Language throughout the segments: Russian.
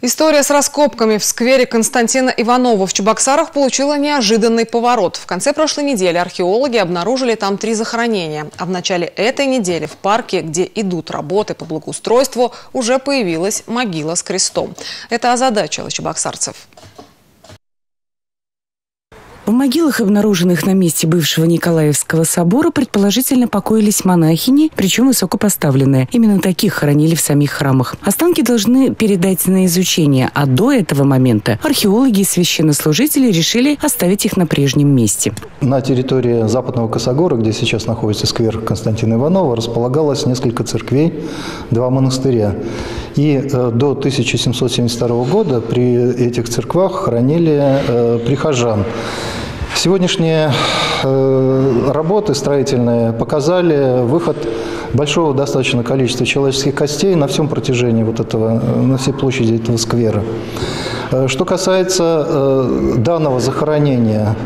История с раскопками в сквере Константина Иванова в Чебоксарах получила неожиданный поворот. В конце прошлой недели археологи обнаружили там 3 захоронения. А в начале этой недели в парке, где идут работы по благоустройству, уже появилась могила с крестом. Это озадачило чебоксарцев. В могилах, обнаруженных на месте бывшего Николаевского собора, предположительно покоились монахини, причем высокопоставленные. Именно таких хоронили в самих храмах. Останки должны передать на изучение, а до этого момента археологи и священнослужители решили оставить их на прежнем месте. На территории Западного Косогора, где сейчас находится сквер Константина Иванова, располагалось несколько церквей, 2 монастыря. И до 1772 года при этих церквах хоронили прихожан. Сегодняшние работы строительные показали выход большого достаточно количества человеческих костей на всем протяжении на всей площади этого сквера. Что касается данного захоронения,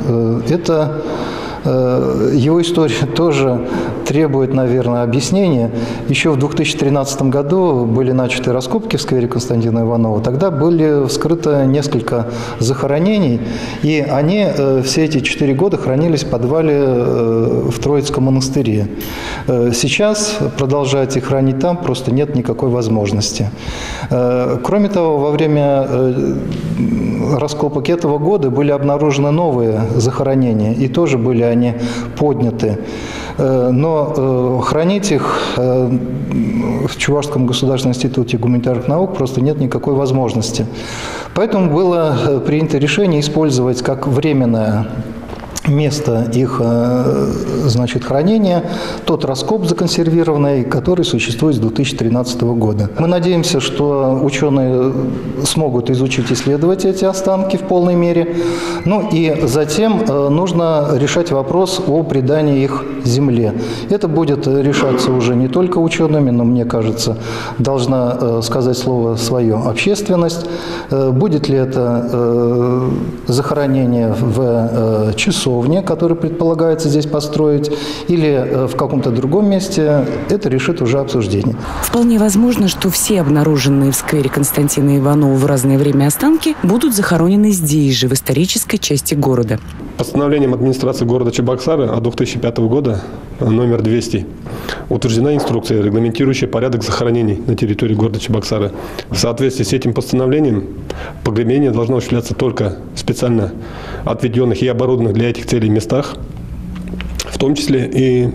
его история тоже требует, наверное, объяснения. Еще в 2013 году были начаты раскопки в сквере Константина Иванова. Тогда были вскрыто несколько захоронений, и они все эти 4 года хранились в подвале в Троицком монастыре. Сейчас продолжать их хранить там просто нет никакой возможности. Кроме того, во время раскопок этого года были обнаружены новые захоронения, и тоже были они подняты. Но хранить их в Чувашском государственном институте гуманитарных наук просто нет никакой возможности. Поэтому было принято решение использовать как временное место их хранения тот раскоп законсервированный, который существует с 2013 года. Мы надеемся, что ученые смогут изучить, исследовать эти останки в полной мере. Ну и затем нужно решать вопрос о предании их земле. Это будет решаться уже не только учеными, но, мне кажется, должна сказать слово свое общественность. Будет ли это захоронение в часовне, который предполагается здесь построить, или в каком-то другом месте, это решит уже обсуждение. Вполне возможно, что все обнаруженные в сквере Константина Иванова в разное время останки будут захоронены здесь же, в исторической части города. Постановлением администрации города Чебоксары от 2005 года, номер 200, утверждена инструкция, регламентирующая порядок захоронений на территории города Чебоксары. В соответствии с этим постановлением погребение должно осуществляться только в специально отведенных и оборудованных для этих целей местах, в том числе и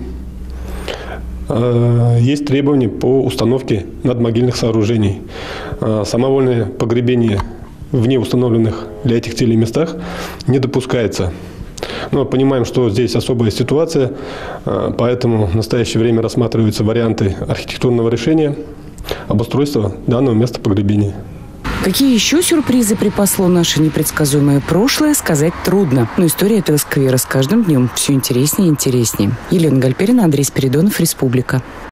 есть требования по установке надмогильных сооружений. Самовольное погребение в неустановленных для этих целей местах не допускается. Но понимаем, что здесь особая ситуация, поэтому в настоящее время рассматриваются варианты архитектурного решения обустройства данного места погребения. Какие еще сюрпризы припасло наше непредсказуемое прошлое, сказать трудно. Но история этого сквера с каждым днем все интереснее и интереснее. Елена Гальперина, Андрей Спиридонов, Республика.